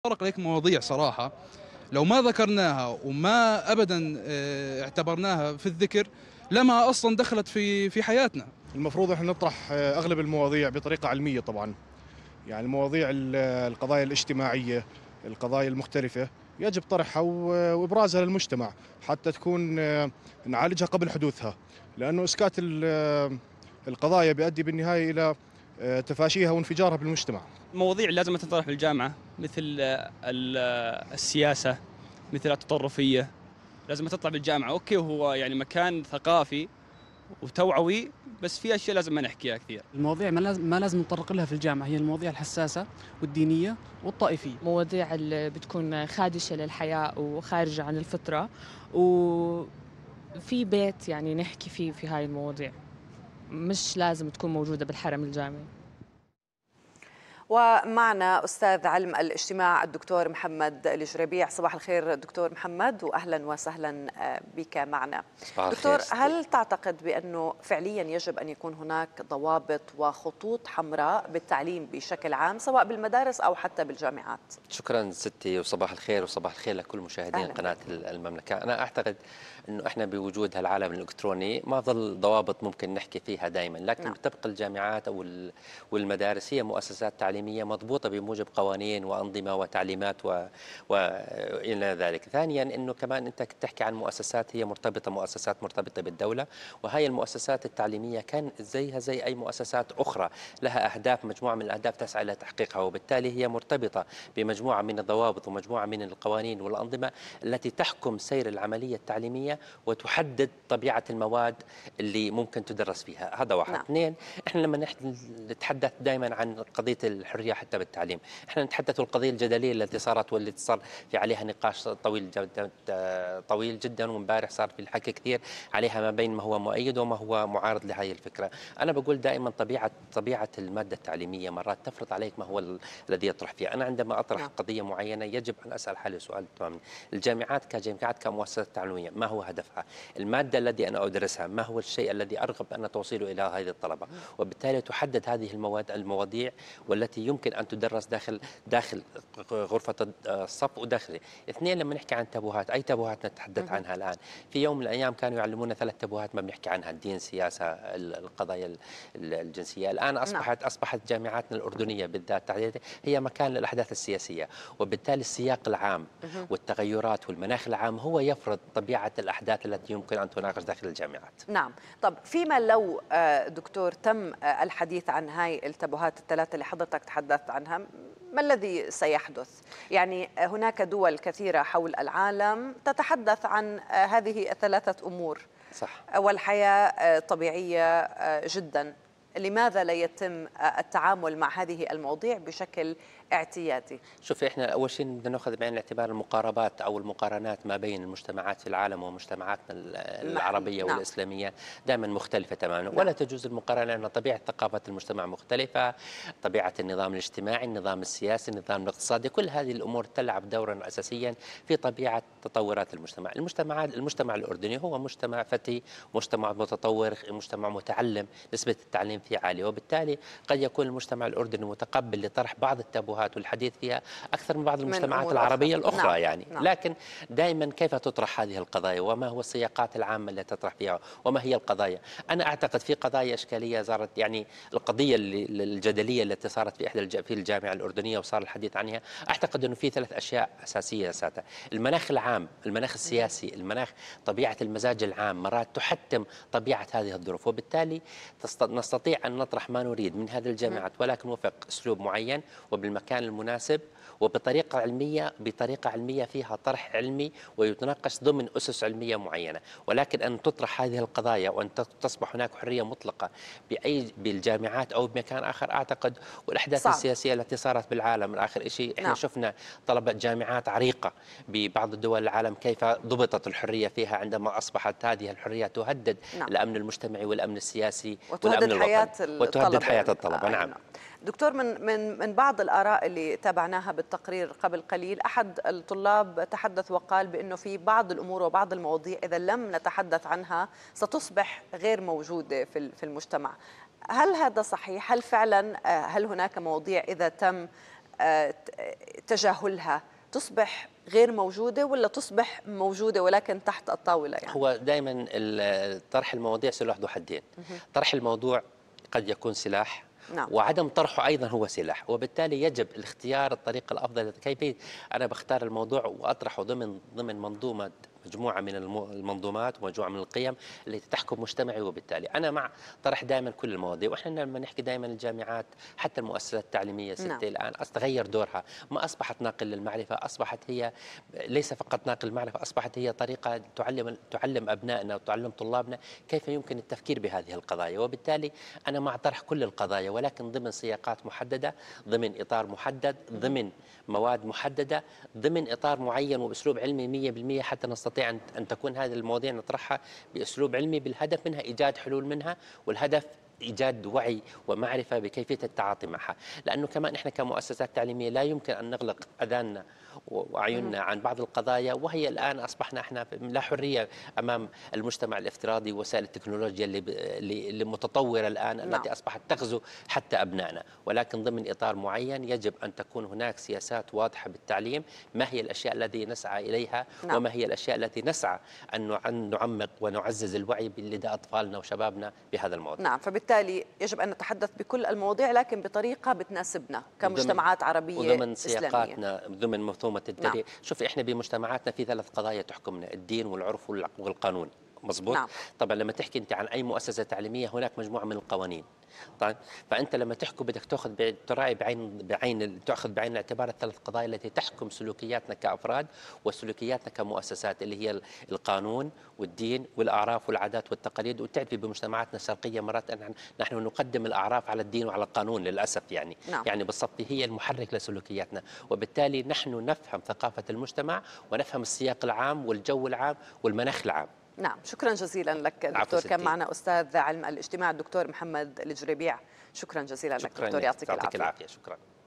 تطرق لك مواضيع صراحة لو ما ذكرناها وما أبدا اعتبرناها في الذكر لما أصلا دخلت في حياتنا. المفروض احنا نطرح اغلب المواضيع بطريقه علميه طبعا. يعني المواضيع القضايا الاجتماعيه، القضايا المختلفه يجب طرحها وابرازها للمجتمع حتى تكون نعالجها قبل حدوثها، لانه اسكات القضايا بيؤدي بالنهايه الى تفاشيها وانفجارها بالمجتمع. مواضيع لازم تطرح في الجامعة مثل السياسة، مثل التطرفية، لازم تطلع بالجامعة. أوكي، وهو يعني مكان ثقافي وتوعوي، بس في أشياء لازم ما نحكيها كثير. المواضيع ما لازم نتطرق لها في الجامعة، هي المواضيع الحساسة والدينية والطائفية. مواضيع اللي بتكون خادشة للحياة وخارجة عن الفطرة، وفي بيت يعني نحكي فيه في هاي المواضيع، مش لازم تكون موجودة بالحرم الجامعي. ومعنا أستاذ علم الاجتماع الدكتور محمد الجريبيع. صباح الخير دكتور محمد، وأهلا وسهلا بك معنا. دكتور، هل تعتقد بأنه فعليا يجب أن يكون هناك ضوابط وخطوط حمراء بالتعليم بشكل عام سواء بالمدارس أو حتى بالجامعات؟ شكرا ستي، وصباح الخير وصباح الخير لكل مشاهدين أهلا. قناة المملكة. أنا أعتقد أنه إحنا بوجود هالعالم الإلكتروني ما ظل ضوابط ممكن نحكي فيها دائما، لكن نعم. تبقى الجامعات أو والمدارس هي مؤسسات تعليمية مضبوطة بموجب قوانين وأنظمة وتعليمات وإلى ذلك. ثانيا أنه كمان أنت تحكي عن مؤسسات هي مؤسسات مرتبطة بالدولة، وهي المؤسسات التعليمية كان زيها زي أي مؤسسات أخرى لها أهداف، مجموعة من الأهداف تسعى إلى تحقيقها، وبالتالي هي مرتبطة بمجموعة من الضوابط ومجموعة من القوانين والأنظمة التي تحكم سير العملية التعليمية وتحدد طبيعة المواد اللي ممكن تدرس فيها. هذا واحد. نعم. اثنين، احنا لما نتحدث دائما عن قضية الحرية حتى بالتعليم، احنا نتحدث عن القضية الجدلية التي صارت والتي صار في عليها نقاش طويل جدا، وامبارح صار في الحكي كثير عليها ما بين ما هو مؤيد وما هو معارض لهذه الفكرة. أنا بقول دائما طبيعة المادة التعليمية مرات تفرض عليك ما هو الذي يطرح فيها. أنا عندما أطرح نعم. قضية معينة يجب أن أسأل حالي سؤال تماما: الجامعات كجامعات كمؤسسات تعليمية ما هو هدفها؟ المادة التي أنا أدرسها ما هو الشيء الذي أرغب أن توصله إلى هذه الطلبة؟ وبالتالي تحدد هذه المواضيع والتي يمكن أن تدرس داخل غرفة الصف وداخله. اثنين، لما نحكي عن تابوهات، أي تابوهات نتحدث عنها الآن؟ في يوم من الأيام كانوا يعلمونا 3 تابوهات ما بنحكي عنها: الدين، السياسة، القضايا الجنسية. الآن أصبحت جامعاتنا الأردنية بالذات هي مكان للأحداث السياسية، وبالتالي السياق العام والتغيرات والمناخ العام هو يفرض طبيعة الأحداث التي يمكن أن تناقش داخل الجامعات. نعم. طب فيما لو دكتور تم الحديث عن هاي التابوهات الثلاثة اللي حضرتك تحدثت عنها، ما الذي سيحدث؟ يعني هناك دول كثيرة حول العالم تتحدث عن هذه الثلاثة أمور. صح. والحياة طبيعية جدا. لماذا لا يتم التعامل مع هذه المواضيع بشكل اعتيادي؟ شوفي، احنا اول شيء بدنا ناخذ بعين الاعتبار المقاربات او المقارنات ما بين المجتمعات في العالم ومجتمعاتنا العربيه نعم. والاسلاميه دائما مختلفه تماما. نعم. ولا تجوز المقارنه، لان طبيعه ثقافه المجتمع مختلفه، طبيعه النظام الاجتماعي، النظام السياسي، النظام الاقتصادي، كل هذه الامور تلعب دورا اساسيا في طبيعه تطورات المجتمع. المجتمع الاردني هو مجتمع فتي، مجتمع متطور، مجتمع متعلم، نسبه التعليم فيه عاليه، وبالتالي قد يكون المجتمع الاردني متقبل لطرح بعض التابوهات والحديث فيها أكثر من بعض المجتمعات العربية الأخرى. نعم. يعني نعم. لكن دائما كيف تطرح هذه القضايا، وما هو السياقات العامة التي تطرح فيها، وما هي القضايا. أنا أعتقد في قضايا إشكالية صارت، يعني القضية الجدلية التي صارت في الجامعة الأردنية وصار الحديث عنها، أعتقد أنه في 3 أشياء أساسية ساتة: المناخ العام، المناخ السياسي، طبيعة المزاج العام مرات تحتم طبيعة هذه الظروف، وبالتالي نستطيع أن نطرح ما نريد من هذه الجامعات، ولكن وفق أسلوب معين وبالمكان المناسب وبطريقة علمية فيها طرح علمي ويتناقش ضمن أسس علمية معينة. ولكن أن تطرح هذه القضايا وأن تصبح هناك حرية مطلقة بالجامعات أو بمكان آخر، أعتقد. والأحداث صعب. السياسية التي صارت بالعالم آخر شيء إحنا نعم. شفنا طلبة جامعات عريقة ببعض الدول العالم كيف ضبطت الحرية فيها عندما أصبحت هذه الحرية تهدد نعم. الأمن المجتمعي والأمن السياسي وتهدد حياة وتهدد حياة الطلبة. نعم. نعم. دكتور، من بعض الآراء اللي تابعناها بالتقرير قبل قليل، أحد الطلاب تحدث وقال بأنه في بعض الأمور وبعض المواضيع إذا لم نتحدث عنها ستصبح غير موجودة في المجتمع. هل هذا صحيح؟ هل فعلا هل هناك مواضيع إذا تم تجاهلها تصبح غير موجودة ولا تصبح موجودة ولكن تحت الطاولة يعني؟ هو دائما طرح المواضيع سلاح ذو حدين. طرح الموضوع قد يكون سلاح، نعم. وعدم طرحه أيضا هو سلاح، وبالتالي يجب الاختيار الطريقة الأفضل. كيف أنا بختار الموضوع وأطرحه ضمن منظومة، مجموعة من المنظومات ومجموعة من القيم التي تحكم مجتمعي. وبالتالي أنا مع طرح دائما كل المواضيع. وإحنا لما نحكي دائما الجامعات حتى المؤسسات التعليمية ستة الآن تغير دورها، ما أصبحت ناقل للمعرفة، أصبحت هي ليس فقط ناقل المعرفة، أصبحت هي طريقة تعلم أبنائنا وتعلم طلابنا كيف يمكن التفكير بهذه القضايا. وبالتالي أنا مع طرح كل القضايا، ولكن ضمن سياقات محددة، ضمن إطار محدد، ضمن مواد محددة، ضمن إطار معين وبأسلوب علمي 100%، حتى نستطيع أن تكون هذه المواضيع نطرحها بأسلوب علمي بالهدف منها إيجاد حلول منها، والهدف إيجاد وعي ومعرفة بكيفية التعاطي معها. لأنه كمان إحنا كمؤسسات تعليمية لا يمكن أن نغلق أذاننا وعيوننا عن بعض القضايا، وهي الآن أصبحنا إحنا لا حرية أمام المجتمع الافتراضي ووسائل التكنولوجيا اللي متطورة الآن التي أصبحت تغزو حتى أبنائنا. ولكن ضمن إطار معين يجب أن تكون هناك سياسات واضحة بالتعليم، ما هي الأشياء التي نسعى إليها وما هي الأشياء التي نسعى أن نعمق ونعزز الوعي لدى أطفالنا وشبابنا بهذا الموضوع. نعم، فبالتالي يجب أن نتحدث بكل المواضيع لكن بطريقة بتناسبنا كمجتمعات عربية وضمن إسلامية. سياقاتنا، ضمن مفهومة التاريخ. شوفي إحنا بمجتمعاتنا في 3 قضايا تحكمنا: الدين والعرف والقانون. مظبوط. طبعا لما تحكي انت عن اي مؤسسه تعليميه هناك مجموعه من القوانين. طيب فانت لما تحكم بدك تراعي تاخذ بعين الاعتبار ال3 قضايا التي تحكم سلوكياتنا كافراد وسلوكياتنا كمؤسسات، اللي هي القانون والدين والاعراف والعادات والتقاليد. وتعرفي بمجتمعاتنا الشرقيه مرات نحن نقدم الاعراف على الدين وعلى القانون للاسف يعني. يعني بالصفي هي المحرك لسلوكياتنا، وبالتالي نحن نفهم ثقافه المجتمع ونفهم السياق العام والجو العام والمناخ العام. نعم، شكرا جزيلا لك دكتور. كان معنا أستاذ علم الاجتماع الدكتور محمد الجريبيع. شكرا جزيلا لك دكتور، يعطيك العافية. شكرا.